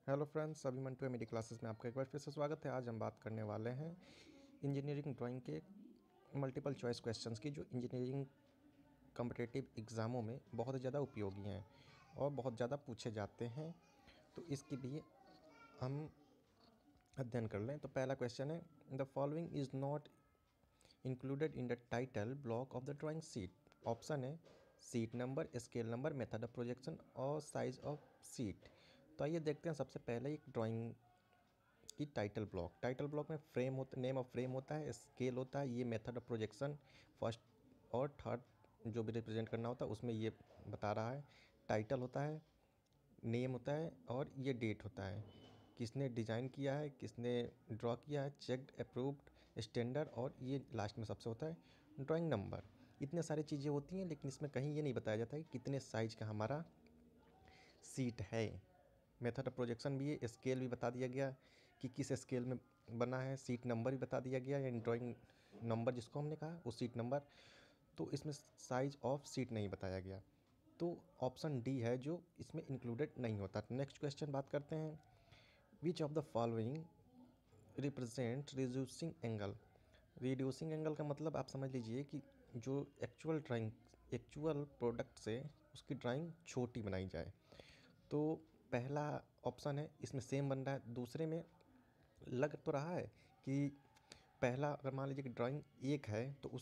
Hello friends, अभी मंटू है मेरी क्लासेस में आपका एक बार फिर से स्वागत है। आज हम बात करने वाले हैं इंजीनियरिंग ड्राइंग के मल्टीपल चॉइस क्वेश्चंस की, जो इंजीनियरिंग कॉम्पिटिटिव एग्ज़ामों में बहुत ज़्यादा उपयोगी हैं और बहुत ज़्यादा पूछे जाते हैं। तो इसके लिए हम अध्ययन कर लें। तो पहला क्वेश्चन है, the following is not included in the title block of the drawing sheet. Option है sheet number, scale number, method of projection और साइज ऑफ सीट। तो आइए देखते हैं। सबसे पहले एक ड्राइंग की टाइटल ब्लॉक में फ्रेम होता, नेम ऑफ फ्रेम होता है, स्केल होता है, ये मेथड ऑफ प्रोजेक्शन फर्स्ट और थर्ड जो भी रिप्रेजेंट करना होता है उसमें ये बता रहा है। टाइटल होता है, नेम होता है और ये डेट होता है, किसने डिज़ाइन किया है, किसने ड्रॉ किया है, चेक्ड, अप्रूव्ड, स्टैंडर्ड, और ये लास्ट में सबसे होता है ड्राइंग नंबर। इतने सारी चीज़ें होती हैं, लेकिन इसमें कहीं ये नहीं बताया जाता है कि कितने साइज का हमारा सीट है। मेथड ऑफ प्रोजेक्शन भी है, स्केल भी बता दिया गया कि किस स्केल में बना है, सीट नंबर भी बता दिया गया, यानी ड्राइंग नंबर जिसको हमने कहा वो सीट नंबर। तो इसमें साइज ऑफ सीट नहीं बताया गया, तो ऑप्शन डी है जो इसमें इंक्लूडेड नहीं होता। नेक्स्ट क्वेश्चन बात करते हैं, which of the following represent reducing angle. Reducing angle का मतलब आप समझ लीजिए कि जो एक्चुअल प्रोडक्ट से उसकी ड्राइंग छोटी बनाई जाए। तो पहला ऑप्शन है, इसमें सेम बन रहा है, दूसरे में लग तो रहा है कि पहला अगर मान लीजिए कि ड्राइंग एक है तो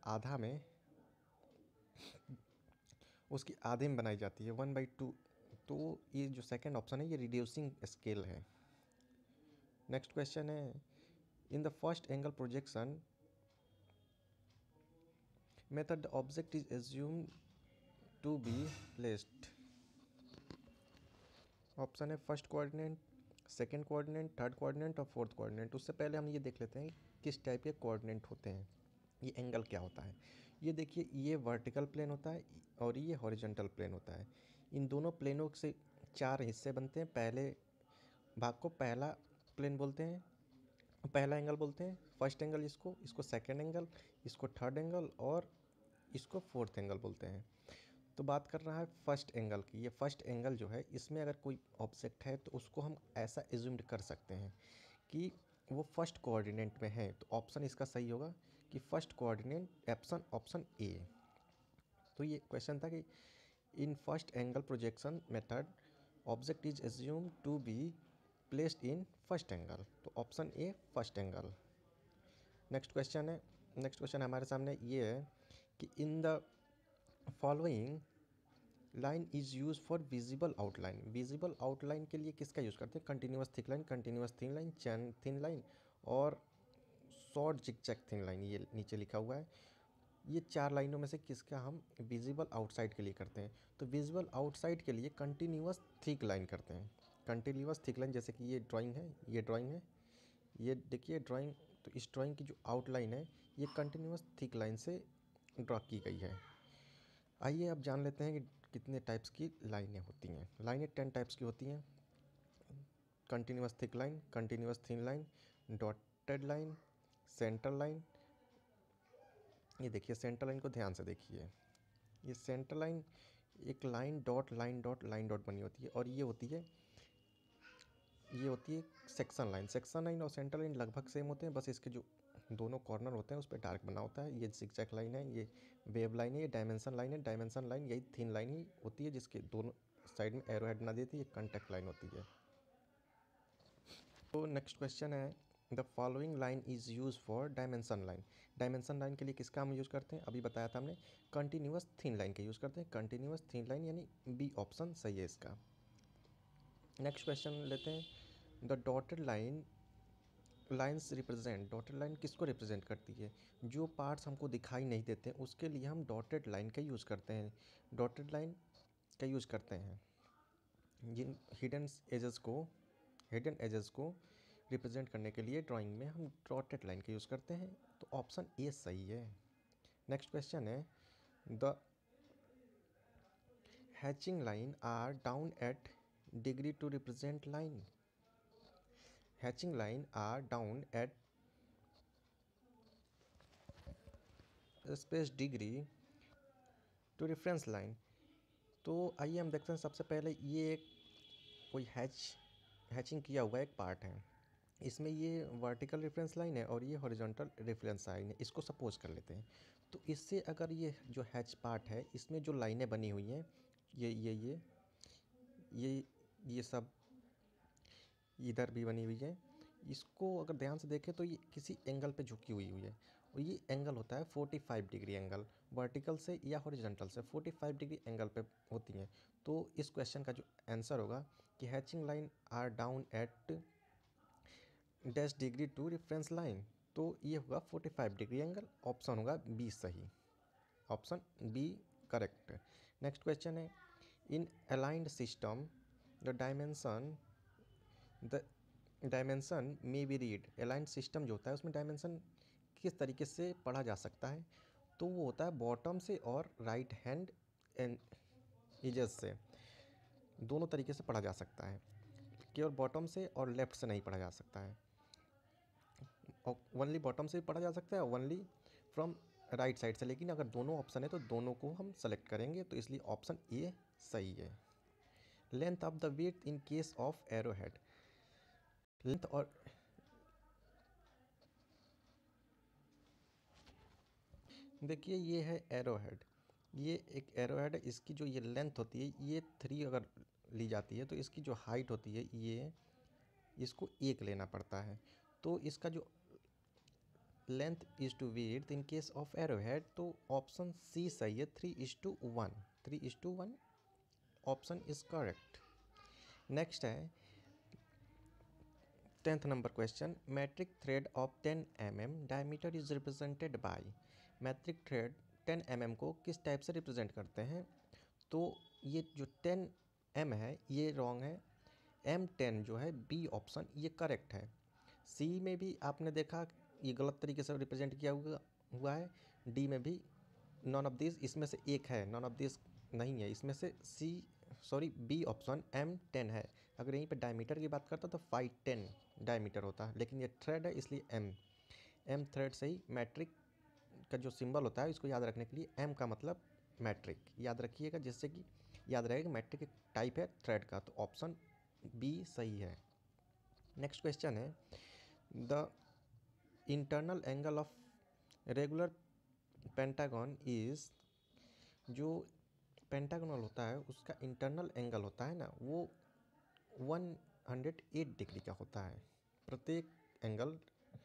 उसकी आधे में बनाई जाती है 1/2। तो ये जो सेकंड ऑप्शन है ये रिड्यूसिंग स्केल है। नेक्स्ट क्वेश्चन है, in the first angle projection method the object is assumed to be placed. Option है first coordinate, second coordinate, third coordinate और फोर्थ कोऑर्डिनेट। उससे पहले हम ये देख लेते हैं किस टाइप के कोऑर्डिनेट होते हैं, ये एंगल क्या होता है। ये देखिए, ये वर्टिकल प्लेन होता है और ये हॉरिजॉन्टल प्लेन होता है। इन दोनों प्लेनों से चार हिस्से बनते हैं। पहले भाग को पहला प्लेन बोलते हैं, पहला एंगल बोलते हैं, फर्स्ट एंगल इसको, इसको सेकेंड एंगल, इसको थर्ड एंगल और इसको फोर्थ एंगल बोलते हैं। तो बात कर रहा है फर्स्ट एंगल की। ये फर्स्ट एंगल जो है, इसमें अगर कोई ऑब्जेक्ट है तो उसको हम ऐसा एज्यूम्ड कर सकते हैं कि वो फर्स्ट कोऑर्डिनेट में है। तो ऑप्शन इसका सही होगा कि फर्स्ट कोऑर्डिनेट, ऑप्शन ए। तो ये क्वेश्चन था कि in first angle projection method object is assume to be placed in first angle. तो option A first angle. Next question हमारे सामने ये है कि in the following line is use for visible outline. Visible outline के लिए किसका use करते हैं? Continuous thick line, continuous thin line, chain thin line और शॉर्ट जिगजैग थिन लाइन, ये नीचे लिखा हुआ है। ये चार लाइनों में से किसका हम विजिबल आउटसाइड के लिए करते हैं? तो विजिबल आउटसाइड के लिए कंटिन्यूस थिक लाइन करते हैं। कंटिन्यूस थिक लाइन, जैसे कि ये ड्राइंग है, ये ड्राइंग है, ये देखिए ड्राइंग। तो इस ड्राइंग की जो आउटलाइन है ये कंटिन्यूस थिक लाइन से ड्रॉ की गई है। आइए अब जान लेते हैं कि कितने टाइप्स की लाइनें होती हैं। लाइनें 10 टाइप्स की होती हैं। Continuous thick line, continuous thin line, dotted line, centre line. ये देखिए सेंटर लाइन को ध्यान से देखिए, ये सेंटर लाइन एक line dot line dot line dot बनी होती है, और ये होती है सेक्शन लाइन। सेक्शन लाइन और सेंटर लाइन लगभग सेम होते हैं, बस इसके जो दोनों कॉर्नर होते हैं उस पर डार्क बना होता है। ये जिगजैग लाइन है, ये वेव लाइन है, ये डायमेंशन लाइन है। डायमेंशन लाइन यही थिन लाइन ही होती है जिसके दोनों साइड में एरो हेड बना देती है, ये कॉन्टैक्ट लाइन होती है। तो नेक्स्ट क्वेश्चन है, the following line is use for dimension line. Dimension line के लिए किसका हम यूज़ करते हैं? अभी बताया था हमने, कंटिन्यूस थिन लाइन का यूज़ करते हैं। कंटिन्यूस थिन लाइन यानी बी ऑप्शन सही है इसका। नेक्स्ट क्वेश्चन लेते हैं, the dotted lines represent. Dotted line किसको रिप्रेजेंट करती है? जो पार्ट्स हमको दिखाई नहीं देते उसके लिए हम डॉटेड लाइन का यूज़ करते हैं। डॉटेड लाइन का यूज़ करते हैं जिन हिडन एजेस को रिप्रेजेंट करने के लिए ड्राइंग में हम डॉटेड लाइन का यूज़ करते हैं। तो ऑप्शन ए सही है। नेक्स्ट क्वेश्चन है, the hatching line are down at degree to represent line. Hatching line are down at space degree to reference line. तो आइए हम देखते हैं। सबसे पहले ये एक कोई हैचिंग किया हुआ एक पार्ट है, इसमें ये वर्टिकल रेफरेंस लाइन है और ये हॉरिजॉन्टल रेफरेंस लाइन है, इसको सपोज कर लेते हैं। तो इससे अगर ये जो हैच पार्ट है इसमें जो लाइनें बनी हुई हैं ये सब इधर भी बनी हुई है, इसको अगर ध्यान से देखें तो ये किसी एंगल पे झुकी हुई है और ये एंगल होता है 45 डिग्री एंगल, वर्टिकल से या हॉरिजॉन्टल से 45 डिग्री एंगल पे होती हैं। तो इस क्वेश्चन का जो आंसर होगा कि hatching line are down at dash degree to reference line, तो ये होगा 45 डिग्री एंगल, ऑप्शन होगा बी सही, option B correct. Next question है, in aligned system the dimension में बी रीड। अलाइंड सिस्टम जो होता है उसमें डायमेंशन किस तरीके से पढ़ा जा सकता है, तो वो होता है बॉटम से और राइट हैंड एजेस से, दोनों तरीके से पढ़ा जा सकता है, केवल बॉटम से और लेफ्ट से नहीं पढ़ा जा सकता है। ओनली बॉटम से भी पढ़ा जा सकता है, ओनली फ्रॉम राइट साइड से, लेकिन अगर दोनों ऑप्शन है तो दोनों को हम सेलेक्ट करेंगे, तो इसलिए ऑप्शन ए सही है। Length of the width in case of arrow head, length और देखिए ये है एरो हेड, ये एक एरो हेड है, इसकी जो ये लेंथ होती है ये 3 अगर ली जाती है तो इसकी जो हाइट होती है ये इसको 1 लेना पड़ता है। तो इसका जो length is to width in case of arrow head, तो ऑप्शन सी सही है, 3:1, 3:1 ऑप्शन इज करेक्ट। नेक्स्ट है 10th number question, metric thread of 10 mm diameter is represented by. Metric thread 10 mm को किस टाइप से रिप्रेजेंट करते हैं, तो ये जो 10 m है ये रॉन्ग है, M10 जो है बी ऑप्शन ये करेक्ट है। सी में भी आपने देखा ये गलत तरीके से रिप्रेजेंट किया हुआ है, डी में भी नॉन ऑफ दिस, इसमें से एक है, नॉन ऑफ दिस नहीं है, इसमें से बी ऑप्शन M10 है। अगर यहीं पे डायमीटर की बात करता तो 510 डायमीटर होता है, लेकिन ये थ्रेड है इसलिए एम थ्रेड से ही मैट्रिक का जो सिंबल होता है इसको याद रखने के लिए एम का मतलब मैट्रिक याद रखिएगा, जिससे कि याद रहेगा मैट्रिक एक टाइप है थ्रेड का, तो ऑप्शन बी सही है। नेक्स्ट क्वेश्चन है, the internal angle of regular pentagon is, जो पेंटागोनल होता है उसका इंटरनल एंगल होता है ना वो 108 डिग्री का होता है, प्रत्येक एंगल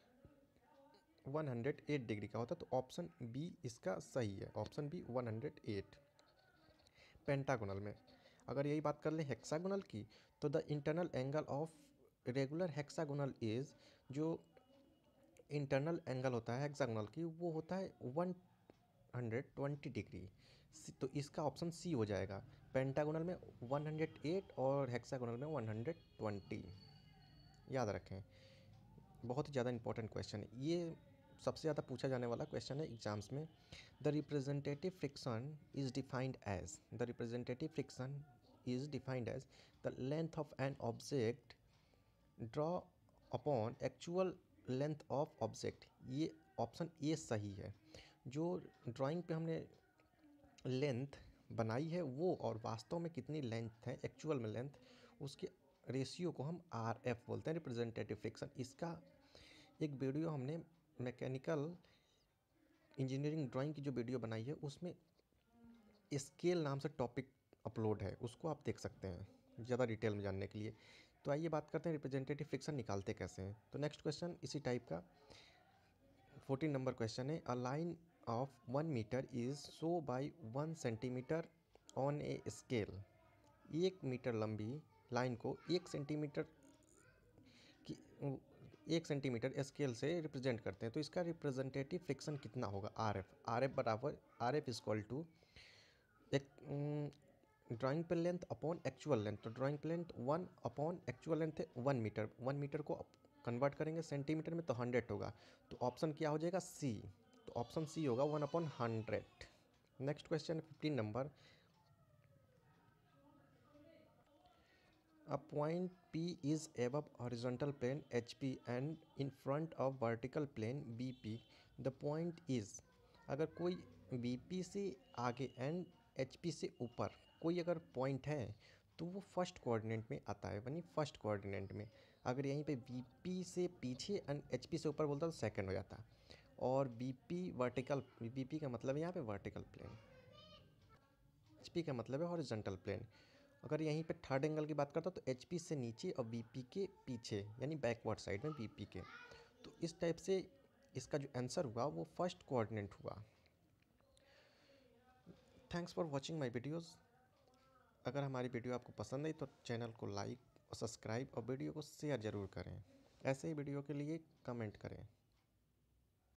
108 डिग्री का होता है, तो ऑप्शन बी इसका सही है, ऑप्शन बी 108। पेंटागोनल में अगर यही बात कर लें हेक्सागोनल की, तो the internal angle of regular hexagonal is, जो इंटरनल एंगल होता है हेक्सागोनल की वो होता है 120 डिग्री, तो इसका ऑप्शन सी हो जाएगा। पेंटागोनल में 108 और हेक्सागोनल में 120, याद रखें, बहुत ही ज़्यादा इंपॉर्टेंट क्वेश्चन है ये, सबसे ज़्यादा पूछा जाने वाला क्वेश्चन है एग्जाम्स में। The representative fraction is defined as, the representative fraction is defined as the length of an object draw upon actual length of object, ये ऑप्शन ए सही है। जो ड्राइंग पे हमने लेंथ बनाई है वो और वास्तव में कितनी लेंथ है एक्चुअल में लेंथ, उसके रेशियो को हम आर एफ बोलते हैं, रिप्रेजेंटेटिव फ्रिक्शन। इसका एक वीडियो हमने मैकेनिकल इंजीनियरिंग ड्राइंग की जो वीडियो बनाई है उसमें स्केल नाम से टॉपिक अपलोड है, उसको आप देख सकते हैं ज़्यादा डिटेल में जानने के लिए। तो आइए बात करते हैं रिप्रेजेंटेटिव फ्रिक्शन निकालते कैसे हैं। तो नेक्स्ट क्वेश्चन इसी टाइप का 14 नंबर क्वेश्चन है, a line of 1 metre is shown by 1 centimetre on a scale. 1 metre लंबी लाइन को 1 सेंटीमीटर की 1 सेंटीमीटर स्केल से रिप्रेजेंट करते हैं, तो इसका रिप्रेजेंटेटिव फ्रिक्शन कितना होगा, आर एफ बराबर आर एफ इक्वल टू एक ड्राइंग पे लेंथ अपॉन एक्चुअल लेंथ, तो ड्राइंग पे लेंथ 1 अपॉन एक्चुअल लेंथ है 1 मीटर, 1 मीटर को कन्वर्ट करेंगे सेंटीमीटर में तो 100 होगा, तो ऑप्शन क्या हो जाएगा सी, तो ऑप्शन सी होगा 1/100। नेक्स्ट क्वेश्चन 15 नंबर, a point P is above horizontal plane HP and in front of vertical plane BP, the point is, अगर कोई BP से आगे एंड HP से ऊपर कोई अगर पॉइंट है तो वो फर्स्ट कोऑर्डिनेट में आता है, यानी फर्स्ट कोऑर्डिनेट में। अगर यहीं पे वीपी से पीछे एंड एचपी से ऊपर बोलता तो सेकंड हो जाता। और बीपी वर्टिकल, बीपी का मतलब है यहाँ पे वर्टिकल प्लेन, एचपी का मतलब है हॉरिजॉन्टल प्लेन। अगर यहीं पे थर्ड एंगल की बात करता तो एचपी से नीचे और बीपी के पीछे, यानी बैकवर्ड साइड में बीपी के। तो इस टाइप से इसका जो आंसर हुआ वो फर्स्ट कोऑर्डिनेट हुआ। Thanks for watching my videos. अगर हमारी वीडियो आपको पसंद आई तो चैनल को लाइक और सब्सक्राइब और वीडियो को शेयर ज़रूर करें। ऐसे ही वीडियो के लिए कमेंट करें।